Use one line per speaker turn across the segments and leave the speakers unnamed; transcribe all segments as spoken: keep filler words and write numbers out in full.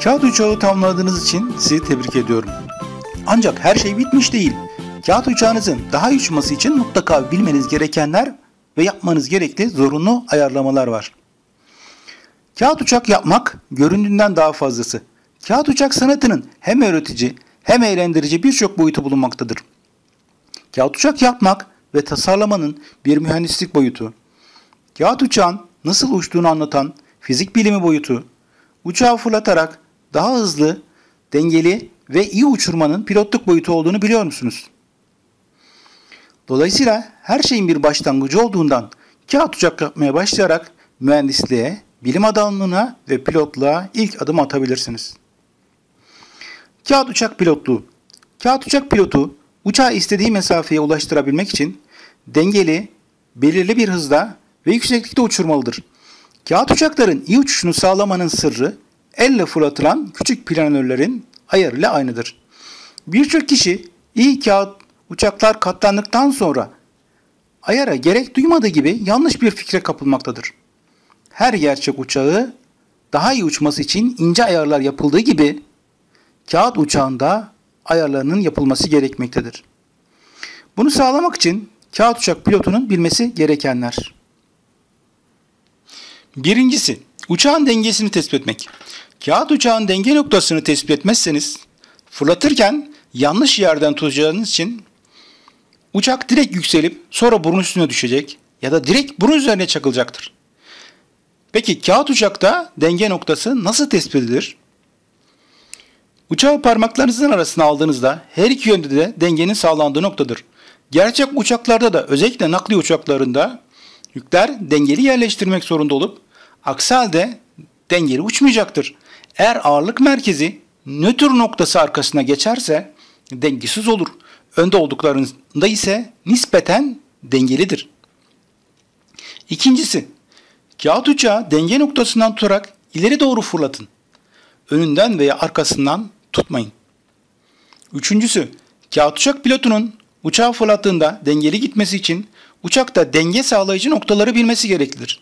Kağıt uçağı tamamladığınız için sizi tebrik ediyorum. Ancak her şey bitmiş değil. Kağıt uçağınızın daha iyi uçması için mutlaka bilmeniz gerekenler ve yapmanız gerekli zorunlu ayarlamalar var. Kağıt uçak yapmak göründüğünden daha fazlası. Kağıt uçak sanatının hem öğretici hem eğlendirici birçok boyutu bulunmaktadır. Kağıt uçak yapmak ve tasarlamanın bir mühendislik boyutu, kağıt uçağın nasıl uçtuğunu anlatan fizik bilimi boyutu, uçağı fırlatarak daha hızlı, dengeli ve iyi uçurmanın pilotluk boyutu olduğunu biliyor musunuz? Dolayısıyla her şeyin bir başlangıcı olduğundan kağıt uçak yapmaya başlayarak mühendisliğe, bilim adamlığına ve pilotluğa ilk adım atabilirsiniz. Kağıt uçak pilotluğu. Kağıt uçak pilotu uçağı istediği mesafeye ulaştırabilmek için dengeli, belirli bir hızda ve yükseklikte uçurmalıdır. Kağıt uçakların iyi uçuşunu sağlamanın sırrı elle fırlatılan küçük planörlerin ayarıyla aynıdır. Birçok kişi iyi kağıt uçaklar katlandıktan sonra ayara gerek duymadığı gibi yanlış bir fikre kapılmaktadır. Her gerçek uçağı daha iyi uçması için ince ayarlar yapıldığı gibi kağıt uçağında ayarlarının yapılması gerekmektedir. Bunu sağlamak için kağıt uçak pilotunun bilmesi gerekenler. Birincisi, uçağın dengesini tespit etmek. Kağıt uçağın denge noktasını tespit etmezseniz fırlatırken yanlış yerden tutacağınız için uçak direkt yükselip sonra burun üstüne düşecek ya da direkt burun üzerine çakılacaktır. Peki kağıt uçakta denge noktası nasıl tespit edilir? Uçağı parmaklarınızın arasına aldığınızda her iki yönde de dengenin sağlandığı noktadır. Gerçek uçaklarda da özellikle nakliye uçaklarında yükler dengeli yerleştirmek zorunda olup aksi halde dengeli uçmayacaktır. Eğer ağırlık merkezi nötr noktası arkasına geçerse dengesiz olur. Önde olduklarında ise nispeten dengelidir. İkincisi, kağıt uçağı denge noktasından tutarak ileri doğru fırlatın. Önünden veya arkasından tutmayın. Üçüncüsü, kağıt uçak pilotunun uçağı fırlattığında dengeli gitmesi için uçakta denge sağlayıcı noktaları bilmesi gereklidir.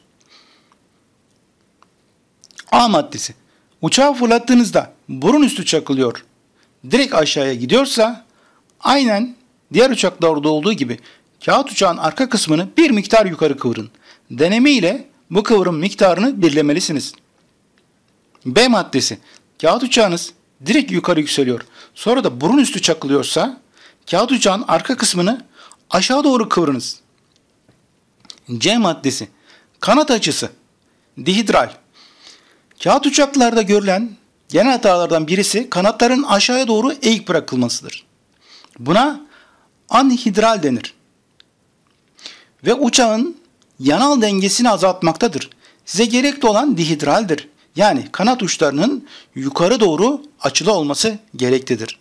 A maddesi. Uçağı fırlattığınızda burun üstü çakılıyor, direkt aşağıya gidiyorsa aynen diğer uçaklarda olduğu gibi kağıt uçağın arka kısmını bir miktar yukarı kıvırın. Deneme ile bu kıvrım miktarını belirlemelisiniz. B maddesi. Kağıt uçağınız direkt yukarı yükseliyor, sonra da burun üstü çakılıyorsa kağıt uçağın arka kısmını aşağı doğru kıvırınız. C maddesi. Kanat açısı. Dihidral. Kağıt uçaklarda görülen genel hatalardan birisi kanatların aşağıya doğru eğik bırakılmasıdır. Buna anhidral denir. Ve uçağın yanal dengesini azaltmaktadır. Size gerekli olan dihidraldir. Yani kanat uçlarının yukarı doğru açılı olması gereklidir.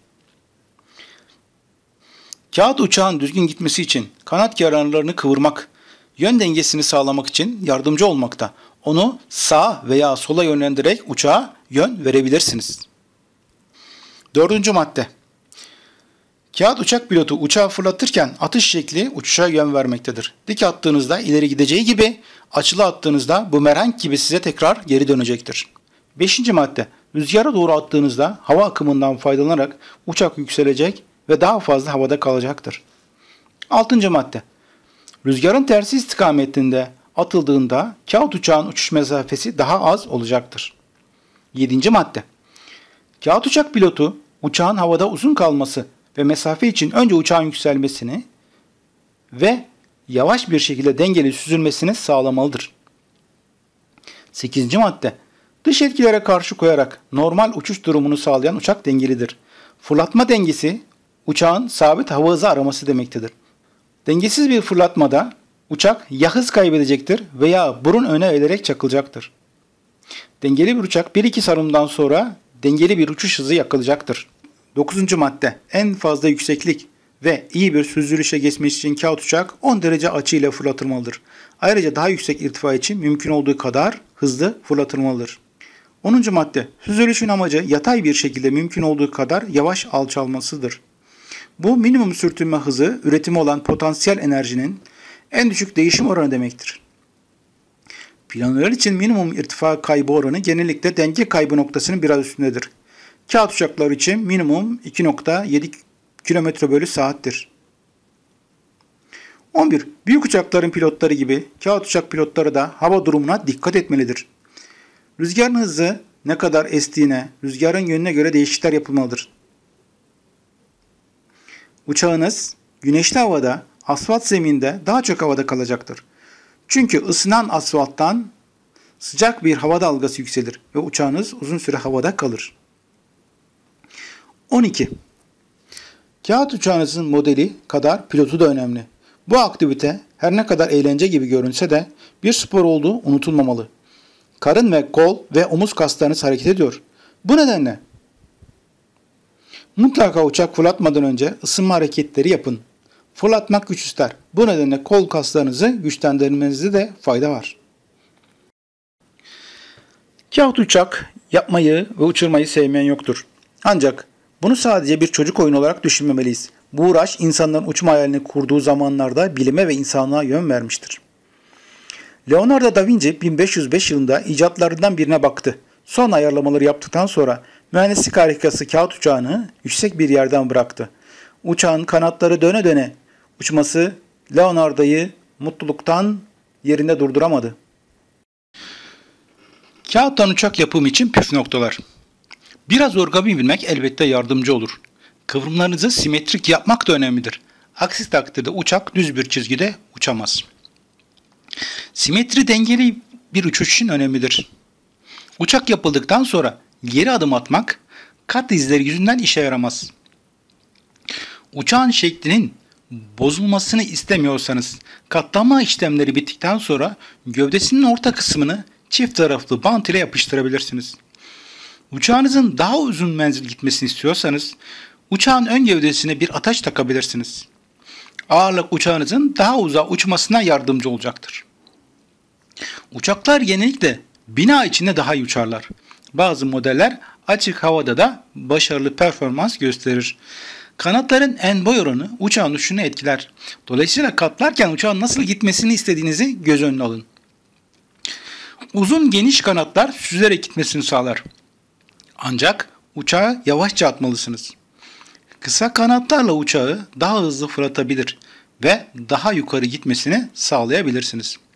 Kağıt uçağın düzgün gitmesi için kanat kenarlarını kıvırmak, yön dengesini sağlamak için yardımcı olmakta. Onu sağa veya sola yönlendirerek uçağa yön verebilirsiniz. Dördüncü madde. Kağıt uçak pilotu uçağı fırlatırken atış şekli uçuşa yön vermektedir. Dik attığınızda ileri gideceği gibi açılı attığınızda bumerang gibi size tekrar geri dönecektir. Beşinci madde. Rüzgara doğru attığınızda hava akımından faydalanarak uçak yükselecek ve daha fazla havada kalacaktır. Altıncı madde. Rüzgarın tersi istikametinde atıldığında kağıt uçağın uçuş mesafesi daha az olacaktır. Yedinci madde. Kağıt uçak pilotu uçağın havada uzun kalması ve mesafe için önce uçağın yükselmesini ve yavaş bir şekilde dengeli süzülmesini sağlamalıdır. Sekizinci madde. Dış etkilere karşı koyarak normal uçuş durumunu sağlayan uçak dengelidir. Fırlatma dengesi uçağın sabit hava hızı araması demektedir. Dengesiz bir fırlatmada uçak ya hız kaybedecektir veya burun öne eğilerek çakılacaktır. Dengeli bir uçak bir iki sarımdan sonra dengeli bir uçuş hızı yakalayacaktır. Dokuzuncu madde. En fazla yükseklik ve iyi bir süzülüşe geçmesi için kağıt uçak on derece açıyla fırlatılmalıdır. Ayrıca daha yüksek irtifa için mümkün olduğu kadar hızlı fırlatılmalıdır. onuncu madde. Süzülüşün amacı yatay bir şekilde mümkün olduğu kadar yavaş alçalmasıdır. Bu minimum sürtünme hızı üretimi olan potansiyel enerjinin en düşük değişim oranı demektir. Planör için minimum irtifa kaybı oranı genellikle denge kaybı noktasının biraz üstündedir. Kağıt uçakları için minimum iki nokta yedi kilometre bölü saattir. on bir. Büyük uçakların pilotları gibi kağıt uçak pilotları da hava durumuna dikkat etmelidir. Rüzgarın hızı ne kadar estiğine, rüzgarın yönüne göre değişiklikler yapılmalıdır. Uçağınız güneşli havada, asfalt zeminde daha çok havada kalacaktır. Çünkü ısınan asfalttan sıcak bir hava dalgası yükselir ve uçağınız uzun süre havada kalır. on iki. Kağıt uçağınızın modeli kadar pilotu da önemli. Bu aktivite her ne kadar eğlence gibi görünse de bir spor olduğu unutulmamalı. Karın ve kol ve omuz kaslarınız hareket ediyor. Bu nedenle mutlaka uçak fırlatmadan önce ısınma hareketleri yapın. Fırlatmak güç ister. Bu nedenle kol kaslarınızı güçlendirmenizde de fayda var. Kağıt uçak yapmayı ve uçurmayı sevmeyen yoktur. Ancak bunu sadece bir çocuk oyunu olarak düşünmemeliyiz. Bu uğraş insanların uçma hayalini kurduğu zamanlarda bilime ve insanlığa yön vermiştir. Leonardo da Vinci bin beş yüz beş yılında icatlarından birine baktı. Son ayarlamaları yaptıktan sonra mühendislik harikası kağıt uçağını yüksek bir yerden bıraktı. Uçağın kanatları döne döne uçması Leonardo'yu mutluluktan yerinde durduramadı. Kağıttan uçak yapımı için püf noktalar. Biraz origami bilmek elbette yardımcı olur. Kıvrımlarınızı simetrik yapmak da önemlidir. Aksi takdirde uçak düz bir çizgide uçamaz. Simetri dengeli bir uçuş için önemlidir. Uçak yapıldıktan sonra geri adım atmak kat izleri yüzünden işe yaramaz. Uçağın şeklinin bozulmasını istemiyorsanız katlanma işlemleri bittikten sonra gövdesinin orta kısmını çift taraflı bant ile yapıştırabilirsiniz. Uçağınızın daha uzun menzil gitmesini istiyorsanız uçağın ön gövdesine bir ataç takabilirsiniz. Ağırlık uçağınızın daha uzağa uçmasına yardımcı olacaktır. Uçaklar genellikle bina içinde daha iyi uçarlar. Bazı modeller açık havada da başarılı performans gösterir. Kanatların en boy oranı uçağın uçuşunu etkiler. Dolayısıyla katlarken uçağın nasıl gitmesini istediğinizi göz önüne alın. Uzun geniş kanatlar süzerek gitmesini sağlar. Ancak uçağı yavaşça atmalısınız. Kısa kanatlarla uçağı daha hızlı fırlatabilir ve daha yukarı gitmesini sağlayabilirsiniz.